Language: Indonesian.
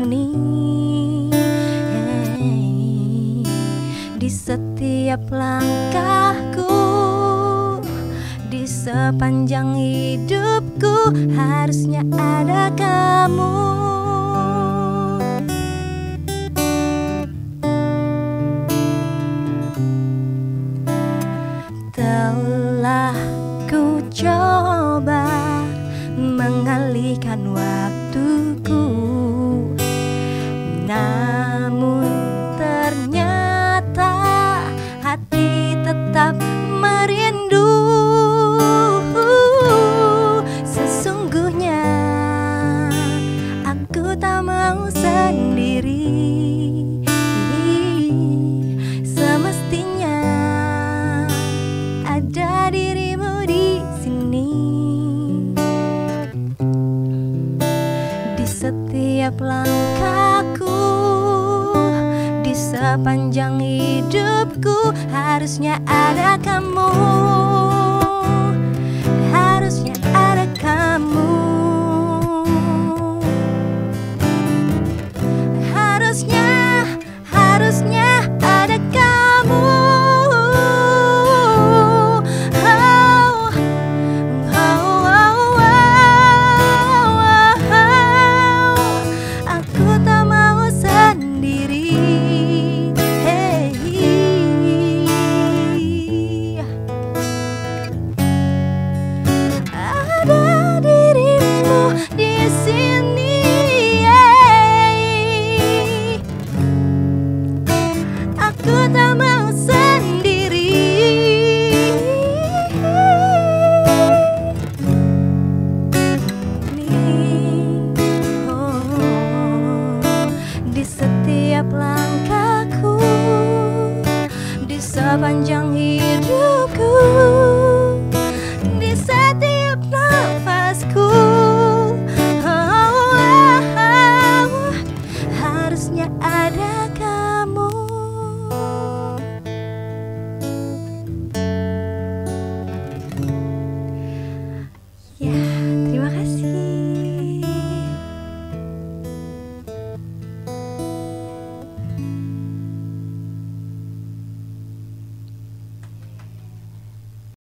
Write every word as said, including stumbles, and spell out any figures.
sini. Hey, di setiap langkahku, di sepanjang hidupku, harusnya ada kamu. Telah ku coba mengalihkan waktuku, namun ternyata hati tetap merindu. Sesungguhnya aku tak mau sendiri. Semestinya ada dirimu di sini. Di setiap langkahku, di sepanjang hidupku, harusnya ada kamu. Harusnya ada kamu. Harusnya, harusnya ada kamu. Aku tak mau sendiri. Nih, oh, di setiap langkahku, di sepanjang hidup